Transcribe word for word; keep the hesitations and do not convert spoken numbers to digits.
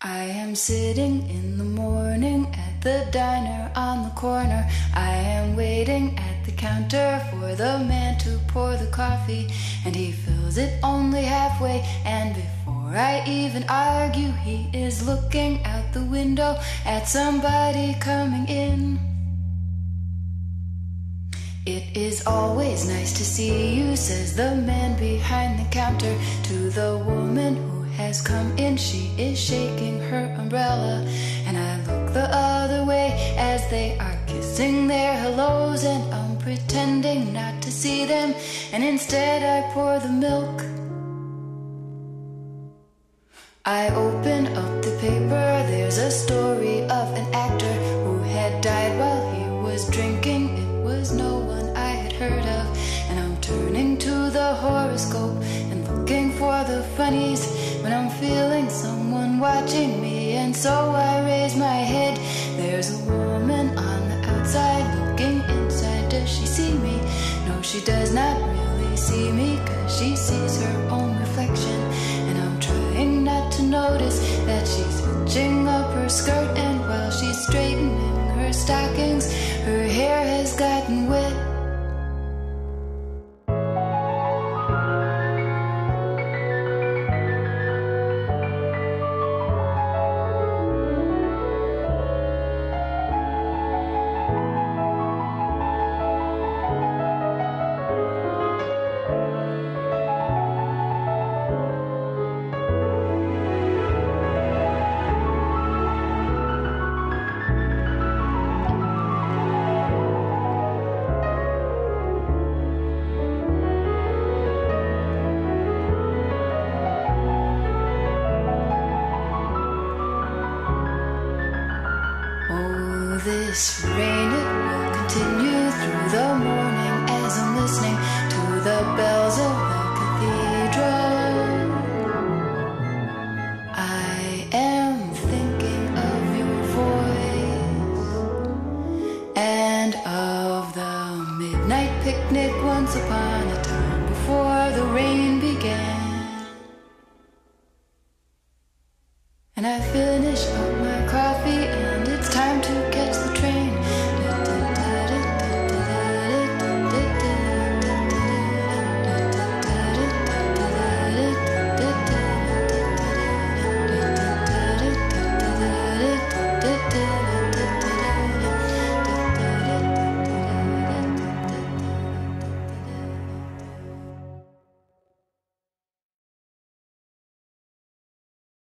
I am sitting in the morning at the diner on the corner. I am waiting at the counter for the man to pour the coffee, and he fills it only halfway, and before I even argue, he is looking out the window at somebody coming in. It is always nice to see you, says the man behind the counter to the woman who has come in. She is shaking her umbrella, and I look the other way as they are kissing their hellos, and I'm pretending not to see them, and instead I pour the milk. I open up the paper, there's a story of an actor who had died while he was drinking. It was no one I had heard of, and I'm turning to the horoscope and looking for the funnies when I'm feeling someone watching me, and so I raise my head. There's a woman on the outside looking inside. Does she see me? No, she does not really see me, 'cause she sees her own reflection, and I'm trying not to notice that she's hitching up her skirt, and while she's straightening her stockings, her hair has gotten wet. This rain, it will continue through the morning as I'm listening to the bells of the cathedral. I am thinking of your voice and of the midnight picnic once upon a time before the rain began.